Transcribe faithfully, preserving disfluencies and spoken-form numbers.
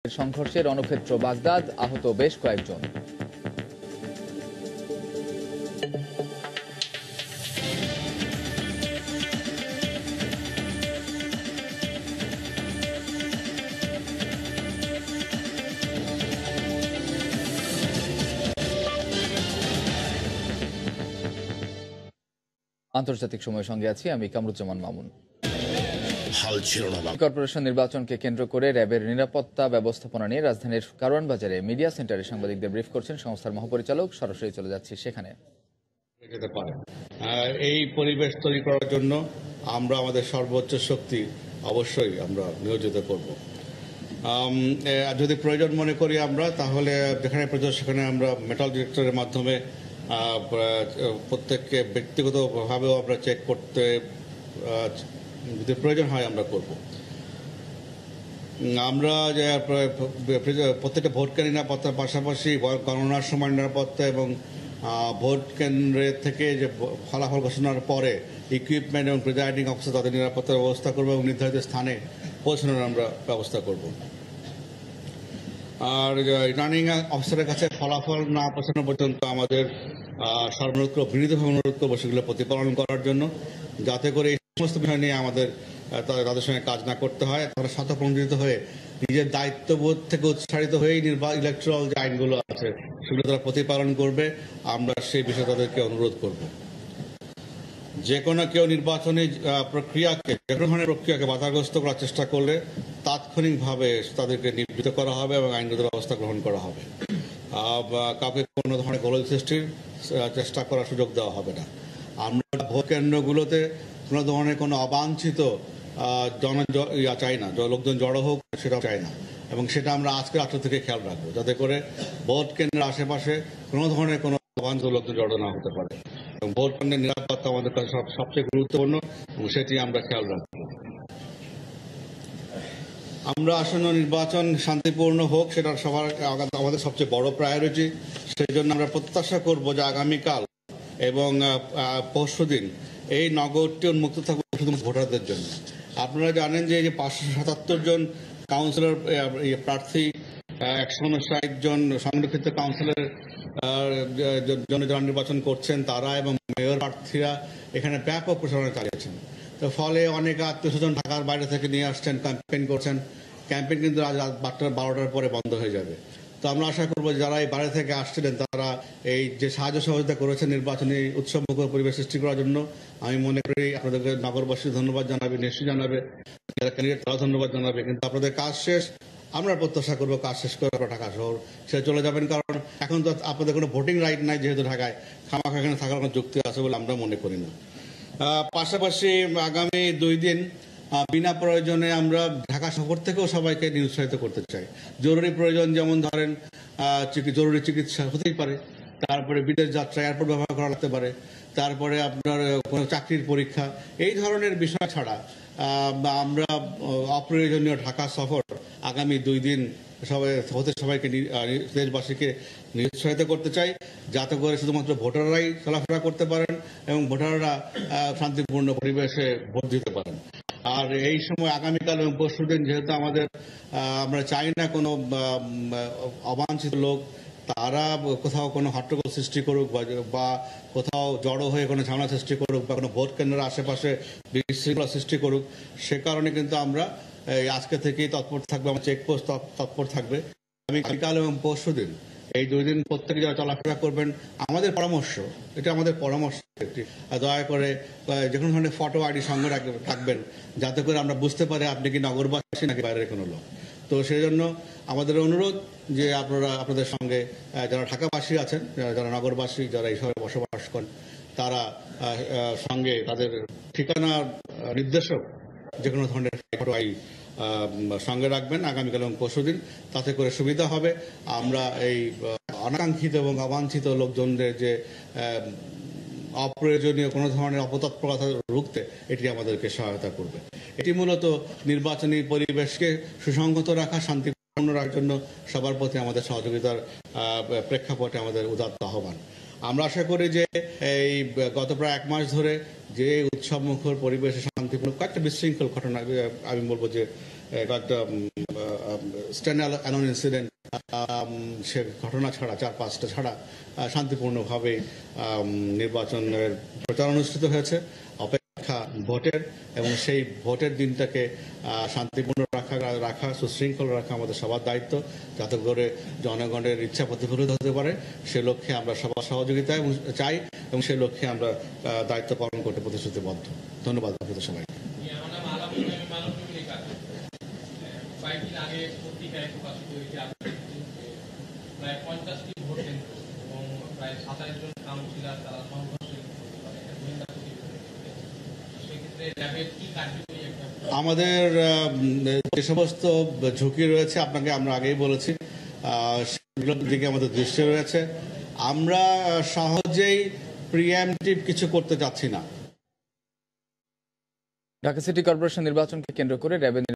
সংঘর্ষে রণক্ষেত্র বাগদাদ, আহত বেশ কয়েকজন। আন্তর্জাতিক সময়ের সঙ্গে আছি আমি কামরুজ্জামান মামুন। কর্পোরেশন নির্বাচনকে কেন্দ্র করে র্যাবের নিরাপত্তা ব্যবস্থাপনা নিয়ে রাজধানীর কারওয়ান বাজারে মিডিয়া সেন্টারে সাংবাদিকদের ব্রিফ করছেন সংস্থার মহাপরিচালক। সরাসরি চলে যাচ্ছি সেখানে। এই পরিবেশ তৈরি করার জন্য আমরা আমাদের সর্বোচ্চ শক্তি অবশ্যই আমরা নিয়োজিত করব। যদি প্রয়োজন মনে করি আমরা, তাহলে যেখানে প্রয়োজন সেখানে আমরা মেটাল ডিটেক্টরের মাধ্যমে প্রত্যেককে ব্যক্তিগতভাবেও আমরা চেক করতে যদি প্রয়োজন হয় আমরা করব। আমরা যে প্রত্যেকটা ভোট কেন্দ্র নিরাপত্তার পাশাপাশি গণনার সময় নিরাপত্তা এবং ভোট কেন্দ্রের থেকে যে ফলাফল ঘোষণার পরে ইকুইপমেন্ট এবং প্রিজাইডিং অফিসার তাদের নিরাপত্তার ব্যবস্থা করবো এবং নির্ধারিত স্থানে পৌঁছানোর আমরা ব্যবস্থা করব। আর রিটার্নিং অফিসারের কাছে ফলাফল না পৌঁছানো পর্যন্ত আমাদের সর্বনুরোধ করব, বিনীতভাবে অনুরোধ করবো সেগুলো প্রতিপালন করার জন্য, যাতে করে এই সমস্ত বিষয় নিয়ে আমাদের তাদের সঙ্গে কাজ না করতে হয়। তারা স্বতঃপ্রণোদিত হয়ে নিজের দায়িত্ববোধ থেকে উৎসাহিত হয়েই ইলেকট্রাল যে আইনগুলো আছে সেগুলো তারা প্রতিপালন করবে। আমরা সেই বিষয়ে তাদেরকে অনুরোধ করব। যে কোনো কেউ নির্বাচনী প্রক্রিয়াকে যে কোনো ধরনের প্রক্রিয়াকে বাধাগ্রস্ত করার চেষ্টা করলে তাৎক্ষণিকভাবে তাদেরকে নিবৃত্ত করা হবে এবং আইনগত ব্যবস্থা গ্রহণ করা হবে। কাউকে কোনো ধরনের গোলযোগ সৃষ্টির চেষ্টা করার সুযোগ দেওয়া হবে না। আমরা ভোট কেন্দ্রগুলোতে কোনো ধরনের কোনো অবাঞ্ছিত জন ইয়া চাই না, লোকজন জড়ো হোক সেটাও চাই না, এবং সেটা আমরা আজকে রাত্র থেকে খেয়াল রাখবো যাতে করে ভোট কেন্দ্রের আশেপাশে কোনো ধরনের কোনো অবাঞ্ছিত লোকজন জড়ো না হতে পারে। এবং ভোট কেন্দ্রের নিরাপত্তা আমাদের কাছে সবচেয়ে গুরুত্বপূর্ণ এবং সেটি আমরা খেয়াল রাখবো। আমরা আসন্ন নির্বাচন শান্তিপূর্ণ হোক, সেটা সবার আমাদের সবচেয়ে বড় প্রায়োরিটি। সেই জন্য আমরা প্রত্যাশা করব যে আগামীকাল এবং পরশু দিন এই নগরটি উন্মুক্ত থাকবে শুধুমাত্র ভোটারদের জন্য। আপনারা জানেন যে পাঁচশো সাতাত্তর জন কাউন্সিলর প্রার্থী, একশো উনষাট জন সংরক্ষিত কাউন্সিলর জন্য যারা নির্বাচন করছেন তারা এবং মেয়র প্রার্থীরা এখানে ব্যাপক প্রচারণা চালিয়েছেন। তো ফলে অনেক আত্মীয় স্বজন ঢাকার বাইরে থেকে নিয়ে আসছেন, ক্যাম্পেইন করছেন। ক্যাম্পেইন কিন্তু আজ রাত বারোটার পরে বন্ধ হয়ে যাবে। তো আমরা আশা করবো যারা এই বাইরে থেকে আসছিলেন তারা এই যে সাহায্য সহযোগিতা করেছেন নির্বাচনী উৎসবমুখর পরিবেশ সৃষ্টি করার জন্য, আমি মনে করি আপনাদেরকে নগরবাসী ধন্যবাদ জানাবে, নিশ্চয়ই জানাবে, যারা ক্যান্ডিডেট তারা ধন্যবাদ জানাবে। কিন্তু আপনাদের কাজ শেষ, আমরা প্রত্যাশা করবো কাজ শেষ করে আপনারা ঢাকা শহর সে চলে যাবেন, কারণ এখন তো আপনাদের কোনো ভোটিং রাইট নাই যেহেতু ঢাকায়, খামাখা এখানে থাকার কোনো যুক্তি আছে বলে আমরা মনে করি না। পাশাপাশি আগামী দুই দিন বিনা প্রয়োজনে আমরা ঢাকা শহর থেকেও সবাইকে নিরুৎসাহিত করতে চাই। জরুরি প্রয়োজন যেমন ধরেন জরুরি চিকিৎসা হতেই পারে, তারপরে বিদেশ যাত্রা এয়ারপোর্ট ব্যবহার করা লাগতে পারে, তারপরে আপনার কোনো চাকরির পরীক্ষা, এই ধরনের বিষয় ছাড়া আমরা অপ্রয়োজনীয় ঢাকা সফর আগামী দুই দিন সবাই হতে সবাইকে দেশবাসীকে নিরুৎসাহিত করতে চাই, যাতে করে শুধুমাত্র ভোটাররাই চলাফেরা করতে পারেন এবং ভোটাররা শান্তিপূর্ণ পরিবেশে ভোট দিতে পারেন। আর এই সময় আগামীকাল এবং পরশু দিন যেহেতু আমাদের আমরা চাই না কোনো অবাঞ্ছিত লোক তারা কোথাও কোনো হট্টগোল সৃষ্টি করুক বা কোথাও জড়ো হয়ে কোনো ঝামেলা সৃষ্টি করুক বা কোনো ভোট কেন্দ্রের আশেপাশে বিশৃঙ্খলা সৃষ্টি করুক, সে কারণে কিন্তু আমরা আজকে থেকেই তৎপর থাকবে, আমার চেকপোস্ট তৎপর থাকবে। আগামীকাল এবং পরশু দিন এই দুই দিন প্রত্যেকে যারা চলাফেরা করবেন, আমাদের পরামর্শ, এটা আমাদের পরামর্শ, দয়া করে যে কোনো ধরনের ফটো আইডি সঙ্গে রাখবেন যাতে করে আমরা বুঝতে পারি আপনি কি নগরবাসী নাকি বাইরের কোনো লোক। তো সেই জন্য আমাদের অনুরোধ যে আপনারা আপনাদের সঙ্গে যারা ঢাকাবাসী আছেন, যারা নগরবাসী, যারা এই শহরে বসবাস করেন, তারা সঙ্গে তাদের ঠিকানা নির্দেশক যে কোনো ধরনের ফটো আইডি সঙ্গে রাখবেন আগামীকাল এবং পরশুদিন, তাতে করে সুবিধা হবে। আমরা এই অনাকাঙ্ক্ষিত এবং অবাঞ্ছিত লোকজনদের যে অপ্রয়োজনীয় কোনো ধরনের অপতৎপরতা রুখতে এটি আমাদেরকে সহায়তা করবে। এটি মূলত নির্বাচনী পরিবেশকে সুসংহত রাখা, শান্তিপূর্ণ রাখার জন্য সবার প্রতি আমাদের সহযোগিতার প্রেক্ষাপটে আমাদের উদাত্ত আহ্বান। আমরা আশা করি যে এই গত প্রায় এক মাস ধরে যে উৎসব মুখর পরিবেশে শান্তিপূর্ণ কয়েকটা বিশৃঙ্খল ঘটনা, আমি বলবো যে কয়েকটা স্ট্যান্ড অ্যালোন ইনসিডেন্ট সে ঘটনা ছাড়া চার পাঁচটা ছাড়া শান্তিপূর্ণভাবে নির্বাচনের প্রচার অনুষ্ঠিত হয়েছে। অপেক্ষা ভোটের, এবং সেই ভোটের দিনটাকে শান্তিপূর্ণ রাখা রাখা সুশৃঙ্খল রাখা আমাদের সবার দায়িত্ব, যাতে করে জনগণের ইচ্ছা প্রতিফলিত হতে পারে। সে লক্ষ্যে আমরা সবার সহযোগিতা এবং চাই, এবং সেই লক্ষ্যে আমরা দায়িত্ব পালন করতে প্রতিশ্রুতিবদ্ধ। ধন্যবাদ আপনাদের সবাই। কয়েকদিন আগে পত্রিকায় প্রকাশিত হয়েছে প্রায় পঞ্চাশটি ভোট কেন্দ্র এবং প্রায় সাতাশ জন কাউন্সিলর তারা সংঘর্ষে সেক্ষেত্রে র্যাবের কি কার্যকরী একটা আমাদের যে সমস্ত ঝুঁকি রয়েছে আপনাকে আমরা আগেই বলেছি, সেগুলোর দিকে আমাদের দৃষ্টি রয়েছে। আমরা সহজেই প্রিএমটিভ কিছু করতে চাচ্ছি না। ঢাকা সিটি কর্পোরেশন নির্বাচনকে কেন্দ্র করে র্যাবের